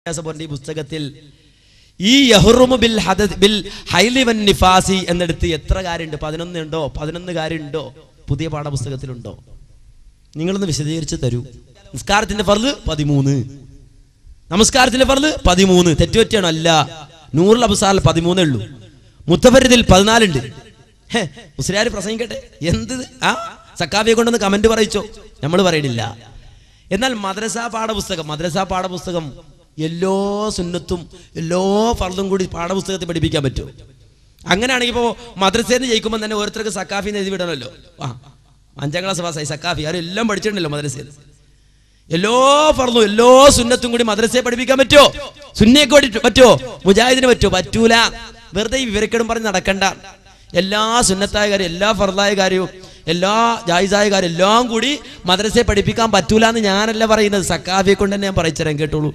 ഈ പുസ്തകത്തിൽ ഈ യഹ്റുമു ബിൽ ഹദദ് ബിൽ ഹൈലി വൻ നിഫാസി എന്നെടുത്ത് എത്ര കാര്യമുണ്ട്? 11 ഉണ്ടോ? 11 കാര്യമുണ്ടോ? പുതിയ പാഠപുസ്തകത്തിലുണ്ടോ? നിങ്ങളൊന്ന് വിശദീകരിച്ച് തരൂ. നിസ്കാരത്തിന്റെ ഫർള് 13, നമസ്കാരത്തിന്റെ ഫർള് 13. തെറ്റുപറ്റിയാണോ? അല്ല. നൂറുൽ അബ്സാറിൽ 13 ഉള്ളൂ. മുത്തഫരിദിൽ 14 ഉണ്ട്. മുസ്ലിയാർ പ്രസംഗിക്കട്ടെ. എന്ത് സക്കാഫിയെ കൊണ്ടൊന്ന് കമന്റ് പറയിച്ചോ? നമ്മൾ പറയണില്ല. എന്നാൽ മദ്രസാ പാഠപുസ്തകം എല്ലാ സുന്നത്തും എല്ലാ ഫർളും കൂടി പാഠപുസ്തകത്തിൽ പഠിപ്പിക്കാൻ പറ്റുമോ? അങ്ങനെയാണെങ്കിൽ ഇപ്പോൾ മദ്രസയിൽ നിന്ന് ജയിക്കുമ്പോൾ തന്നെ ഓരോരുത്തർക്ക് സക്കാഫിന്ന് എഴുതി വിടണമല്ലോ. 5ാം ക്ലാസ് പാസ്സായി സക്കാഫി, അവരെല്ലാം പഠിച്ചിട്ടുണ്ടല്ലോ മദ്രസയിൽ. എല്ലാ ഫർളും എല്ലാ സുന്നത്തും കൂടി മദ്രസയെ പഠിപ്പിക്കാൻ പറ്റുമോ? സുന്നിയൊക്കെ പറ്റുമോ? മുജാഹിദിന് പറ്റുമോ? പറ്റൂല. വെറുതെ ഈ വിവരക്കേടും പറഞ്ഞ് നടക്കണ്ട. എല്ലാ സുന്നത്തായ കാര്യം, എല്ലാ ഫർളായ കാര്യവും, എല്ലാ ജായിസായ കാര്യം എല്ലാം കൂടി മദ്രസയെ പഠിപ്പിക്കാൻ പറ്റൂല എന്ന് ഞാനല്ല പറയുന്നത്, സക്കാഫിയെ കൊണ്ട് തന്നെ ഞാൻ പറയിച്ചരാൻ. കേട്ടോളൂ.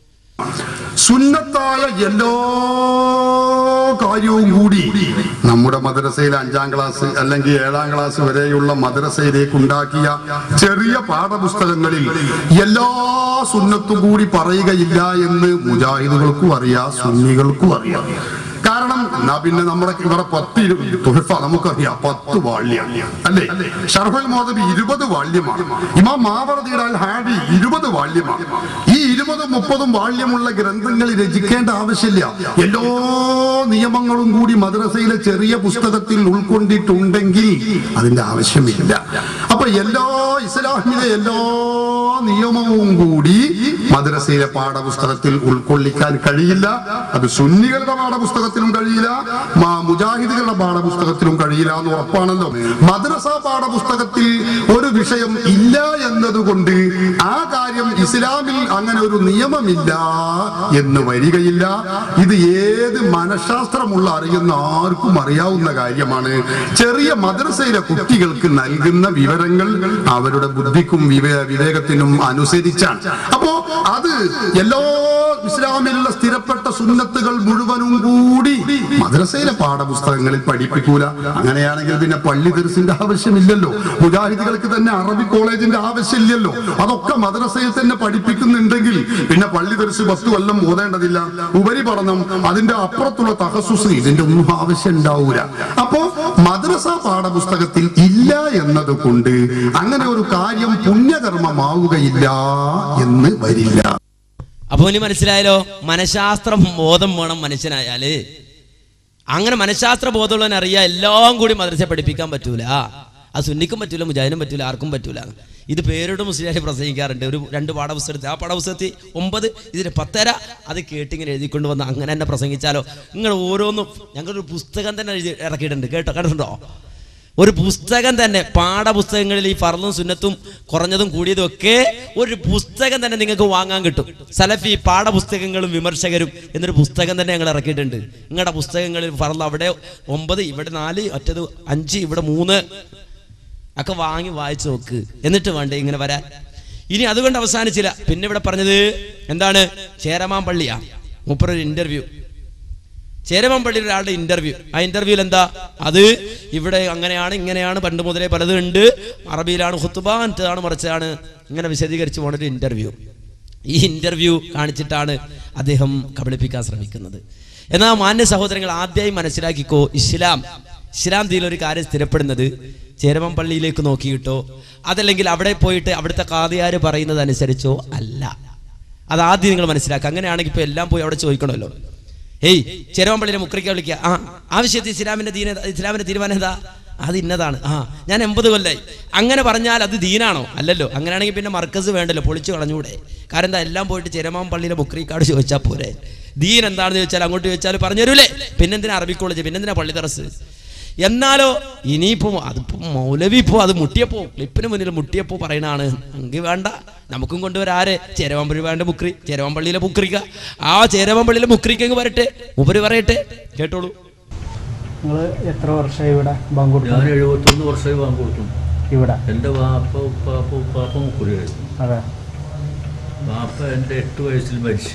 സുന്നത്തായ എല്ലാ കാര്യവും കൂടി നമ്മുടെ മദ്രസയിൽ 5ാം ക്ലാസ് അല്ലെങ്കിൽ 7ാം ക്ലാസ് വരെയുള്ള മദ്രസയിലേക്ക് ഉണ്ടാക്കിയ ചെറിയ പാഠപുസ്തകങ്ങളിൽ എല്ലാ സുന്നത്തും കൂടി പറയുകയില്ല എന്ന് മുജാഹിദുകൾക്കും അറിയാം, സുന്നികൾക്കും അറിയാം. കാരണം പിന്നെ നമ്മുടെ ഇവിടെ 10 തുഹഫ നമുക്കറിയാം, 10 വാള്യം അല്ലേ? ഷർഹുൽ മുഅദ്ദബി 20 വാള്യമാണ്. ഇമാം മാവർദിയുടെ അൽ ഹാദി 20 വാള്യമാണ്. ഈ 20-30 വാള്യമുള്ള ഗ്രന്ഥങ്ങൾ രചിക്കേണ്ട ആവശ്യമില്ല. എല്ലാ നിയമങ്ങളും കൂടി മദ്രസയിലെ ചെറിയ പുസ്തകത്തിൽ ഉൾക്കൊണ്ടിട്ടുണ്ടെങ്കിൽ അതിന്റെ ആവശ്യമില്ല. അപ്പൊ എല്ലാ ഇസ്ലാമിലെ എല്ലാ നിയമവും കൂടി മദ്രസയിലെ പാഠപുസ്തകത്തിൽ ഉൾക്കൊള്ളിക്കാൻ കഴിയില്ല. അത് സുന്നികളുടെ പാഠപുസ്തകത്തിലും കഴിയില്ല, മുജാഹിദുകളുടെ പാഠപുസ്തകത്തിലും കഴിയില്ല എന്ന് ഉറപ്പാണല്ലോ. മദ്രസ പാഠപുസ്തകത്തിൽ ഒരു വിഷയം ഇല്ല എന്നതുകൊണ്ട് ആ കാര്യം ഇസ്ലാമിൽ അങ്ങനെ ഒരു നിയമമില്ല എന്ന് വരികയില്ല. ഇത് ഏത് മനഃശാസ്ത്രമുള്ള അറിയുന്ന ആർക്കും അറിയാവുന്ന കാര്യമാണ്. ചെറിയ മദ്രസയിലെ കുട്ടികൾക്ക് നൽകുന്ന വിവരങ്ങൾ അവരുടെ ബുദ്ധിക്കും വിവേകത്തിനും അനുസരിച്ചാണ്. അപ്പോ അത് എല്ലാ ഇസ്ലാമിലുള്ള സ്ഥിരപ്പെട്ട സുന്നത്തുകൾ മുഴുവനും കൂടി മദ്രസയിലെ പാഠപുസ്തകങ്ങളിൽ പഠിപ്പിക്കൂല. അങ്ങനെയാണെങ്കിൽ പിന്നെ പള്ളി ദർസിന്റെ ആവശ്യമില്ലല്ലോ, മുജാഹിദുകൾക്ക് തന്നെ അറബി കോളേജിന്റെ ആവശ്യമില്ലല്ലോ. അതൊക്കെ മദ്രസയിൽ തന്നെ പഠിപ്പിക്കുന്നുണ്ടെങ്കിൽ പിന്നെ പള്ളി ദർസ് 10 കൊല്ലം ഓതേണ്ടതില്ല. ഉപരിപഠനം, അതിന്റെ അപ്പുറത്തുള്ള തഖസ്സുസ്, ഇതിന്റെ ഒന്നും ആവശ്യം ഉണ്ടാവൂല. അപ്പോ മദ്രസ പാഠപുസ്തകത്തിൽ ഇല്ല എന്നത് കൊണ്ട് അങ്ങനെ ഒരു കാര്യം പുണ്യകർമ്മമാവുകയില്ല എന്ന് വരില്ല. അപ്പൊ ഇനി മനസ്സിലായല്ലോ, മനഃശാസ്ത്ര ബോധം വേണം മനുഷ്യനായാല്. അങ്ങനെ മനഃശാസ്ത്ര ബോധമുള്ളവൻ അറിയാം എല്ലാം കൂടി മദ്രസയെ പഠിപ്പിക്കാൻ പറ്റൂല. അത് സുന്നിക്കും പറ്റൂല, മുജാഹിദിനും പറ്റൂല, ആർക്കും പറ്റൂല. ഇത് പേരോട് മുസ്ലിയാരെ പ്രസംഗിക്കാറുണ്ട്. ഒരു 2 പാഠപുസ്തകത്തിൽ, ആ പാഠപുസ്തകത്തിൽ 9, ഇതിന് 10 അത് കേട്ടിങ്ങനെ എഴുതിക്കൊണ്ട് വന്ന് അങ്ങനെ തന്നെ പ്രസംഗിച്ചാലോ? നിങ്ങൾ ഓരോന്നും ഞങ്ങളൊരു പുസ്തകം തന്നെ എഴുതി ഇറക്കിയിട്ടുണ്ട്. കണ്ടിട്ടുണ്ടോ? ഒരു പുസ്തകം തന്നെ, പാഠപുസ്തകങ്ങളിൽ ഈ ഫർളും സുന്നത്തും കുറഞ്ഞതും കൂടിയതും ഒക്കെ ഒരു പുസ്തകം തന്നെ നിങ്ങൾക്ക് വാങ്ങാൻ കിട്ടും. സലഫി പാഠപുസ്തകങ്ങളും വിമർശകരും എന്നൊരു പുസ്തകം തന്നെ ഞങ്ങൾ ഇറക്കിയിട്ടുണ്ട്. നിങ്ങളുടെ പുസ്തകങ്ങളിൽ ഫർള് അവിടെ 9, ഇവിടെ 4, മറ്റേത് 5, ഇവിടെ 3 ഒക്കെ വാങ്ങി വായിച്ചു നോക്ക്. എന്നിട്ട് വേണ്ടേ ഇങ്ങനെ വരാൻ. ഇനി അതുകൊണ്ട് അവസാനിച്ചില്ല. പിന്നെ ഇവിടെ പറഞ്ഞത് എന്താണ്? ചേരമാൻ പള്ളിയാ മൂപ്പരൊരു ഇന്റർവ്യൂ, ചേരമാൻപള്ളിയിൽ ഒരാളുടെ ഇന്റർവ്യൂ. ആ ഇന്റർവ്യൂവിൽ എന്താ? അത് ഇവിടെ അങ്ങനെയാണ് ഇങ്ങനെയാണ്, പണ്ട് മുതലേ പലതും ഉണ്ട്, അറബിയിലാണ് ഖുത്ബ, മറ്റേതാണ് മറിച്ചാണ്, ഇങ്ങനെ വിശദീകരിച്ച് പോണൊരു ഇന്റർവ്യൂ. ഈ ഇന്റർവ്യൂ കാണിച്ചിട്ടാണ് അദ്ദേഹം കബളിപ്പിക്കാൻ ശ്രമിക്കുന്നത്. എന്നാൽ മാന്യ സഹോദരങ്ങൾ, ആദ്യമായി മനസ്സിലാക്കിക്കോ, ഇസ്ലാം ദീനിലൊരു കാര്യം സ്ഥിരപ്പെടുന്നത് ചേരമാൻപള്ളിയിലേക്ക് നോക്കിയിട്ടോ അതല്ലെങ്കിൽ അവിടെ പോയിട്ട് അവിടുത്തെ ഖാദിയാർ പറയുന്നത് അനുസരിച്ചോ അല്ല. അത് ആദ്യം നിങ്ങൾ മനസ്സിലാക്കുക. അങ്ങനെയാണെങ്കിൽ ഇപ്പൊ എല്ലാം പോയി അവിടെ ചോദിക്കണമല്ലോ. ഹേയ്, ചേരമാൻപള്ളിയിലെ മുക്രിക്ക വിളിക്കുക, ആവശ്യത്തിൽ ഇസ്ലാമിന്റെ തീരുമാനം എന്താ? അത് ഇന്നതാണ്. ഞാൻ 80 കൊല്ലായി. അങ്ങനെ പറഞ്ഞാൽ അത് ദീനാണോ? അല്ലല്ലോ. അങ്ങനെയാണെങ്കിൽ പിന്നെ മർക്കസ് വേണ്ടല്ലോ, പൊളിച്ചു കളഞ്ഞൂടെ? കാരണം എന്താ, എല്ലാം പോയിട്ട് ചേരമാൻപള്ളിയിലെ മുക്രിക്കാട് ചോദിച്ചാൽ പോരെ? ദീൻ എന്താണെന്ന് ചോദിച്ചാൽ അങ്ങോട്ട് ചോദിച്ചാൽ പറഞ്ഞു തരൂലേ? പിന്നെന്തിനാ അറബി കോളേജ്, പിന്നെന്തിനാ പള്ളി ദർസ്? എന്നാലോ ഇനിയിപ്പോ അതിപ്പോ മൗലവി ഇപ്പോ അത് മുട്ടിയപ്പോ, ക്ലിപ്പിന് മുന്നിൽ മുട്ടിയപ്പോ പറയണാണ്. എങ്കിൽ വേണ്ട, നമുക്കും കൊണ്ടുവരാരെ ചേരമാൻപള്ളി വേണ്ട മുക്രി, ചേരമാൻപള്ളിയിലെ മുക്രിക്ക, ആ ചേരമാൻപള്ളിയിലെ മുക്രിക്കെങ്കിൽ വരട്ടെ, ഉപരി പറയട്ടെ. കേട്ടോളൂ. നിങ്ങൾ എത്ര വർഷമായി ഇവിടെ ബാങ്ക് കൊടുത്തു? ഞാൻ 71 വർഷമായി ബാങ്ക് കൊടുത്തു ഇവിടെ. എൻ്റെ വാപ്പ ഉപ്പാപ്പ മുക്കുരിയായിരുന്നു. അതെ. വാപ്പ എൻ്റെ 8 വയസ്സിൽ മരിച്ചു.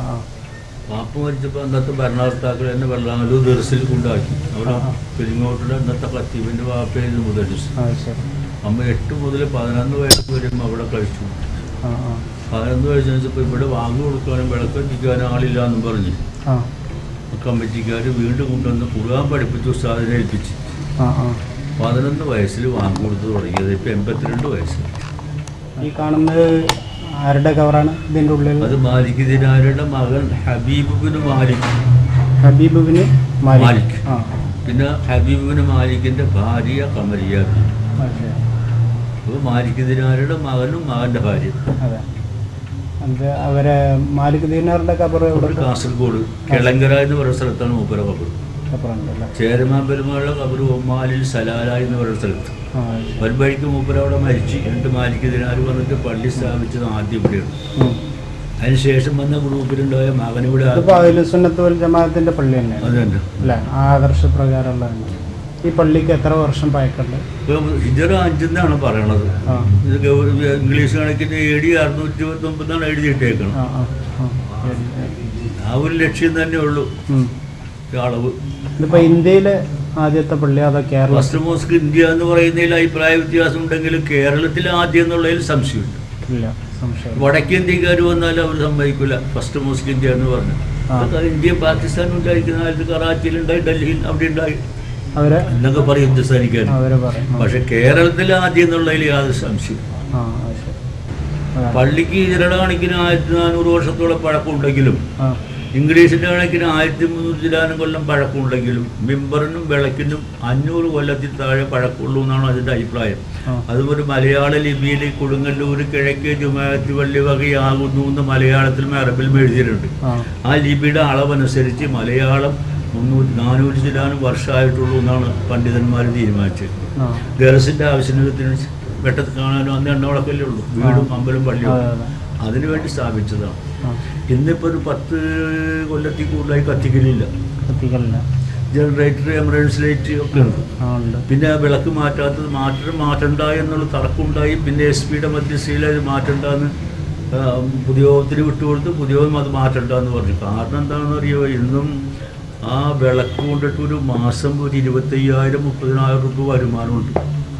വാപ്പ മരിച്ചപ്പോൾ അന്നത്തെ ഭരണകർത്താക്കൾ എന്നെ വെള്ളാങ്ങല്ലൂർ ദർസിൽ കൊണ്ടാക്കി. അവിടെ പെരിങ്ങോട്ടിലെ അന്നത്തെ ഖത്തീബിൻ്റെ വാപ്പയായിരുന്നു മുദരിസ്. അമ്മ 8 മുതൽ 11 വയസ്സ് വരെയും അവിടെ കഴിച്ചു. 11 വയസ്സിന് വെച്ചപ്പോൾ ഇവിടെ വാങ്ങി കൊടുക്കാനും വിളക്കെത്തിക്കാനും ആളില്ല എന്നും പറഞ്ഞ് കമ്മിറ്റിക്കാർ വീണ്ടും കൊണ്ടുവന്ന് ഖുർആൻ പഠിപ്പിച്ച് ഉസ്താദിനെ ഏൽപ്പിച്ച് 11 വയസ്സിൽ വാങ്ങി കൊടുത്ത് തുടങ്ങിയത്. ഇപ്പം 82 വയസ്സ്. ഈ കാണുന്നത് ആരുടെ കവറാണ് ഇതിൻ്റെ ഉള്ളിൽ? അത് മാലിക് ദിനാരുടെ മകൻ ഹബീബുബിന് മാലിക്. ഹബീബുബിന് മാലിക്. പിന്നെ ഹബീബുബിന് മാലിക്കിൻ്റെ ഭാര്യ കമരിയ. അപ്പോൾ മാലിക് ദിനാരുടെ മകനും മകൻ്റെ ഭാര്യ. അതെ. അത് അവരെ മാലിക് ദിനാറുടെ കബർ കാസർഗോഡ് കിളങ്കര എന്ന് പറയുന്ന സ്ഥലത്താണ് മൂപ്പര കബർ. ചേരമാൻ പെരുമാളുടെ കബർ ഒമാലിൽ സലാല എന്ന് പറയുന്ന സ്ഥലത്ത്. വൽബഴിക്ക് മൂപ്പര അവിടെ മരിച്ച് 2 മാലിക് ദിനാർ വന്നിട്ട് പള്ളി സ്ഥാപിച്ചത് ആദ്യം ഇവിടെയാണ്. അതിനുശേഷം വന്ന ഗ്രൂപ്പിലുണ്ടായ മകനിവിടെ സുന്നത്ത് വൽ ജമാഅത്തിന്റെ പള്ളി തന്നെയാണ്. അത് തന്നെ അല്ലേ? ആ ആദർശപ്രകാരമുള്ളതാണ്. ഈ പള്ളിക്ക് എത്ര വർഷം പഴക്കമുണ്ട്? ഹിജറ 5 പറയണത്. ഇംഗ്ലീഷ് കണക്കിന് AD 629 എഴുതിയിട്ടേക്കണം. ആ ഒരു ലക്ഷ്യം തന്നെ ഉള്ളൂ അളവ്. ഇതിപ്പോ ഇന്ത്യയിലെ ആദ്യത്തെ പള്ളി അതോ കേരള? ഫസ്റ്റ് മോസ്ക് ഇന്ത്യ എന്ന് പറയുന്നതിൽ അഭിപ്രായ വ്യത്യാസം ഉണ്ടെങ്കിലും കേരളത്തിൽ ആദ്യം എന്നുള്ളതിൽ സംശയമില്ല. വടക്കേന്ത്യക്കാർ വന്നാലും അവർ സമ്മതിക്കില്ല ഫസ്റ്റ് മോസ്ക് ഇന്ത്യ എന്ന് പറഞ്ഞു. ഇന്ത്യ പാകിസ്ഥാൻ ഉണ്ടായിരിക്കുന്ന കാലത്ത് കറാച്ചിയിലുണ്ടായി, ഡൽഹിയിൽ അവിടെ ഉണ്ടായി എന്നൊക്കെ പറയും ഹിന്ദുസ്ഥാനിക്കാൻ. പക്ഷെ കേരളത്തിൽ ആദ്യം എന്നുള്ളതിൽ യാതൊരു സംശയം. പള്ളിക്ക് ഇതിരുടെ കണക്കിന് 1400 വർഷത്തോളം പഴക്കമുണ്ടെങ്കിലും ഇംഗ്ലീഷിന്റെ കണക്കിന് 1300 കൊല്ലം പഴക്കമുണ്ടെങ്കിലും മിമ്പറിനും വിളക്കിനും 500 കൊല്ലത്തിൽ താഴെ പഴക്കമുള്ളൂ എന്നാണ് അതിന്റെ അഭിപ്രായം. അതുപോലെ മലയാള ലിപിയിൽ കൊടുങ്ങല്ലൂർ കിഴക്കേ ജുമാഅത്ത് പള്ളി വകയാകുന്നു എന്ന് മലയാളത്തിലും അറബിലും എഴുതിയിട്ടുണ്ട്. ആ ലിപിയുടെ അളവനുസരിച്ച് മലയാളം 400 വർഷമായിട്ടുള്ളൂ എന്നാണ് പണ്ഡിതന്മാർ തീരുമാനിച്ചത്. ഗർസിന്റെ ആവശ്യത്തിന് വെട്ടത്ത് കാണാനും അന്ന് എണ്ണവിളക്കല്ലേ ഉള്ളൂ, വീടും അമ്പലം പള്ളിയും അതിനുവേണ്ടി സ്ഥാപിച്ചതാണ്. ഇന്നിപ്പോൾ ഒരു 10 കൊല്ലത്തിൽ കൂടുതലായി കത്തിക്കലില്ല. ജനറേറ്റർ, എമറൻസ് ലൈറ്റ് ഒക്കെ ഉണ്ട്. പിന്നെ വിളക്ക് മാറ്റാത്തത് മാറ്റണ്ട എന്നുള്ള തർക്കമുണ്ടായി. പിന്നെ SP മധ്യസ്ഥയിൽ അത് മാറ്റണ്ടെന്ന് പുതിയോഗത്തിന് വിട്ടുകൊടുത്ത് പുതിയോഗം അത് മാറ്റണ്ടെന്ന് പറഞ്ഞു. കാരണം എന്താണെന്ന് അറിയുമോ? ഇന്നും ആ വിളക്ക് കൊണ്ടിട്ട് ഒരു മാസം ഒരു 25,000-30,000 രൂപ വരുമാനമുണ്ട്.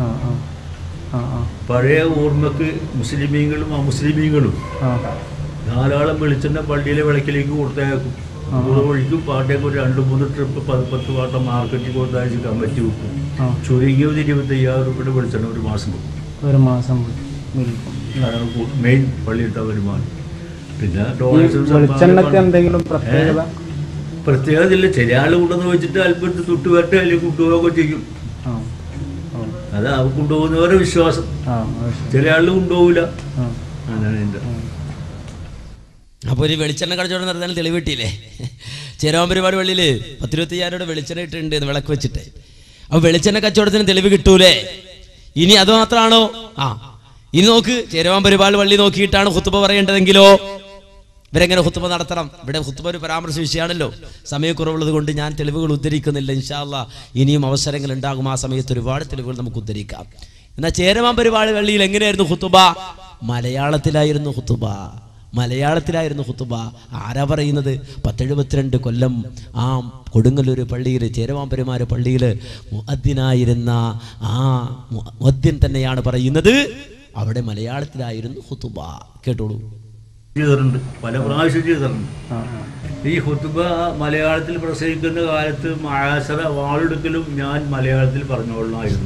പഴയ ഓർമ്മക്ക് മുസ്ലിമീങ്ങളും അമുസ്ലിമീങ്ങളും ധാരാളം വെളിച്ചെണ്ണ പള്ളിയിലെ വിളക്കിലേക്ക് കൊടുത്തയക്കും. ഒഴിക്കും പാട്ടേക്ക് ഒരു 2-3 ട്രിപ്പ് 10 പാട്ട മാർക്കറ്റിൽ കൊടുത്തയച്ച് കമ്മിറ്റി വെക്കും. ചുരുങ്ങിയത് 25,000 രൂപയുടെ വെളിച്ചെണ്ണ ഒരു മാസം മെയിൻ പള്ളിയിട്ട വരുമാനം. പിന്നെ എന്തെങ്കിലും പ്രത്യേകത ഇല്ല. ചില ആൾ കൊണ്ടുവന്ന് വെച്ചിട്ട് അല്പത്ത് തൊട്ട് വരട്ടെ അല്ലെങ്കിൽ കൊണ്ടുപോകുകയൊക്കെ ചെയ്യും. അതാ കൊണ്ടുപോകുന്നവരെ വിശ്വാസം. ചില ആൾ കൊണ്ടുപോകില്ല. അങ്ങനെ ഉണ്ട്. അപ്പോൾ ഒരു വെളിച്ചെണ്ണ കടച്ചോടെ നടത്താൻ തെളിവ് കിട്ടിയില്ലേ? ചേരാൻ പരിപാടി പള്ളിയിൽ 10-25,000 വെളിച്ചെണ്ണ ഇട്ടുണ്ട് വിളക്ക് വെച്ചിട്ട്. അപ്പോൾ വെളിച്ചെണ്ണ കച്ചവടത്തിന് തെളിവ് കിട്ടൂലേ? ഇനി അത് മാത്രമാണോ? ഇനി നോക്ക്, ചേരുവാൻ പരിപാടി പള്ളി നോക്കിയിട്ടാണ് ഖുത്ബ പറയേണ്ടതെങ്കിലോ ഇവരെങ്ങനെ ഖുത്ബ നടത്തണം? ഇവിടെ ഖുത്ബ ഒരു പരാമർശ വിഷയമാണല്ലോ. സമയക്കുറവുള്ളത് കൊണ്ട് ഞാൻ തെളിവുകൾ ഉദ്ധരിക്കുന്നില്ല. ഇൻഷാ അല്ലാഹ് ഇനിയും അവസരങ്ങൾ ഉണ്ടാകും. ആ സമയത്ത് ഒരുപാട് തെളിവുകൾ നമുക്ക് ഉദ്ധരിക്കാം. എന്നാൽ ചേരമാൻ പരിപാടി പള്ളിയിൽ എങ്ങനെയായിരുന്നു ഖുത്ബ? മലയാളത്തിലായിരുന്നു ഖുത്ബ. മലയാളത്തിലായിരുന്നു ഖുത്ബ. ആരാ പറയുന്നത്? 1072 കൊല്ലം ആ കൊടുങ്ങല്ലൂർ പള്ളിയിൽ, ചേരമാൻ പെരുമാര് പള്ളിയിൽ മുഅദ്ദിനായിരുന്ന ആ മുഅദ്ദിൻ തന്നെയാണ് പറയുന്നത്. അവിടെ മലയാളത്തിലായിരുന്നു ഖുത്ബ. കേട്ടോളൂ. ചെയ്തിട്ടുണ്ട്, പല പ്രാവശ്യം ചെയ്തിട്ടുണ്ട്. ഈ ഖുത്ബ മലയാളത്തിൽ പ്രസംഗിക്കുന്ന കാലത്ത് മആശറ വാളെടുക്കലും ഞാൻ മലയാളത്തിൽ പറഞ്ഞോളായിരുന്നു.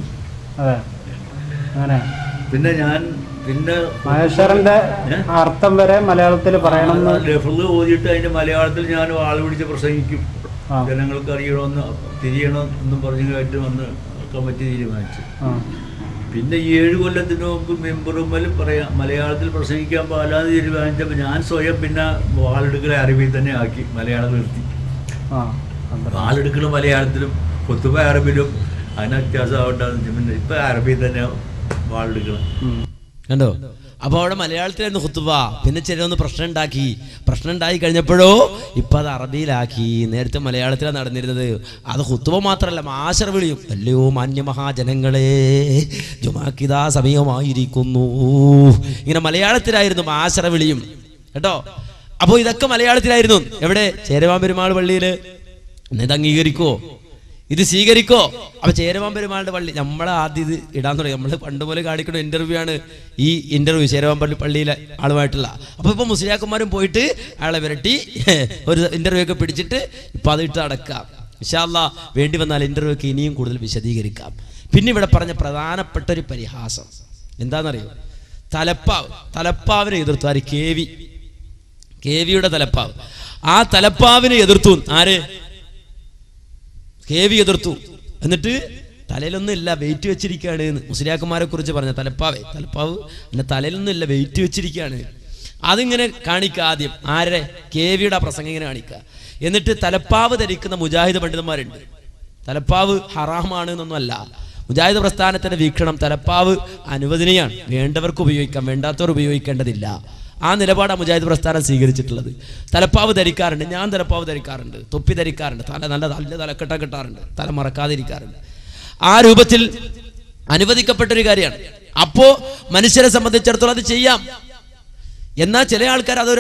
പിന്നെ മഹേശ്വരന്റെ അർത്ഥം വരെ മലയാളത്തിൽ പറയണം. ലഫ്ള് ഓതിയിട്ട് അതിന്റെ മലയാളത്തിൽ ഞാൻ വാൾ പിടിച്ച് പ്രസംഗിക്കും. ജനങ്ങൾക്ക് അറിയണമെന്ന് തിരിയണം എന്നും പറഞ്ഞു കേട്ട് വന്ന് കമ്മിറ്റി തീരുമാനിച്ചു. പിന്നെ 7 കൊല്ലത്തിന് മുമ്പ് മെമ്പറുമ്മൽ പറയാം മലയാളത്തിൽ പ്രസംഗിക്കാൻ പാലാന്ന് തീരുമാനിച്ചപ്പോൾ ഞാൻ സ്വയം പിന്നെ വാളെടുക്കൽ അറബിയിൽ തന്നെ ആക്കി, മലയാളം നിർത്തി. വാളെടുക്കലും മലയാളത്തിലും ഖുത്ബ അറബിയിലും അതിന് വ്യത്യാസം ആവണ്ടെന്ന്. പിന്നെ ഇപ്പം അറബിയിൽ തന്നെ വാളെടുക്കണം. കണ്ടോ? അപ്പോൾ അവിടെ മലയാളത്തിലായിരുന്നു ഖുത്ബ. പിന്നെ ചിലരൊന്ന് പ്രശ്നം ഉണ്ടായി കഴിഞ്ഞപ്പോഴോ ഇപ്പം അത് അറബിയിലാക്കി. നേരത്തെ മലയാളത്തിലാണ് നടന്നിരുന്നത്. അത് ഖുത്ബ മാത്രമല്ല, മാശർ വിളിയും. അല്ലയോ മാന്യമഹാജനങ്ങളെ, ജുമാക്കിതാ സമയമായിരിക്കുന്നു. ഇങ്ങനെ മലയാളത്തിലായിരുന്നു മാശർ വിളിയും. കേട്ടോ? അപ്പോൾ ഇതൊക്കെ മലയാളത്തിലായിരുന്നു. എവിടെ? ചേരമാൻ പെരുമാൾ പള്ളിയിൽ. ഇത് അംഗീകരിക്കുമോ? ഇത് സ്വീകരിക്കോ? അപ്പൊ ചേരമാൻ പെരുമാളുടെ പള്ളി നമ്മളെ ആദ്യം ഇത് ഇടാൻ തുടങ്ങി. നമ്മൾ പണ്ട് പോലെ കാണിക്കുന്ന ഇന്റർവ്യൂ ആണ് ഈ ഇന്റർവ്യൂ ചേരമാൻ പള്ളിയിലെ ആളുമായിട്ടുള്ള. അപ്പൊ ഇപ്പൊ മുസ്ലിയാക്കന്മാരും പോയിട്ട് അയാളെ വിരട്ടി ഒരു ഇന്റർവ്യൂ ഒക്കെ പിടിച്ചിട്ട് ഇപ്പൊ അത് ഇട്ട് അടക്കാം. ഇൻഷാ അല്ലാഹ് വേണ്ടി വന്നാൽ ഇന്റർവ്യൂ ഒക്കെ ഇനിയും കൂടുതൽ വിശദീകരിക്കാം. പിന്നെ ഇവിടെ പറഞ്ഞ പ്രധാനപ്പെട്ട ഒരു പരിഹാസം എന്താണെന്നറിയോ? തലപ്പാവിനെ എതിർത്തു ആര്? കേവിയുടെ തലപ്പാവ്. ആ തലപ്പാവിനെ എതിർത്തു ആര്? കേവി എതിർത്തു. എന്നിട്ട് തലയിലൊന്നും ഇല്ല, വെയിറ്റ് വെച്ചിരിക്കുകയാണ് എന്ന് മുസ്ലിയാക്കന്മാരെ കുറിച്ച് പറഞ്ഞ തലപ്പാവ് പിന്നെ തലയിലൊന്നും ഇല്ല, വെയിറ്റ് വെച്ചിരിക്കുകയാണ്. അതിങ്ങനെ കാണിക്കുക ആദ്യം. ആരെ? കേവിയുടെ പ്രസംഗം ഇങ്ങനെ കാണിക്കുക. എന്നിട്ട് തലപ്പാവ് ധരിക്കുന്ന മുജാഹിദ് പണ്ഡിതന്മാരുണ്ട്. തലപ്പാവ് ഹറാമാണ് എന്നൊന്നും അല്ല. മുജാഹിദ് പ്രസ്ഥാനത്തിന്റെ വീക്ഷണം തലപ്പാവ് അനുവദനീയാണ്, വേണ്ടവർക്ക് ഉപയോഗിക്കാം, വേണ്ടാത്തവർ ഉപയോഗിക്കേണ്ടതില്ല. ആ നിലപാടാണ് മുജാഹിദ് പ്രസ്ഥാനം സ്വീകരിച്ചിട്ടുള്ളത്. തലപ്പാവ് ധരിക്കാറുണ്ട്, ഞാൻ തലപ്പാവ് ധരിക്കാറുണ്ട്, തൊപ്പി ധരിക്കാറുണ്ട്, നല്ല തലക്കെട്ട കെട്ടാറുണ്ട്, തല മറക്കാതിരിക്കാറുണ്ട്. ആ രൂപത്തിൽ അനുവദിക്കപ്പെട്ടൊരു കാര്യമാണ്. അപ്പോ മനുഷ്യരെ സംബന്ധിച്ചിടത്തോളം അത് ചെയ്യാം. എന്നാൽ ചില ആൾക്കാർ അതൊരു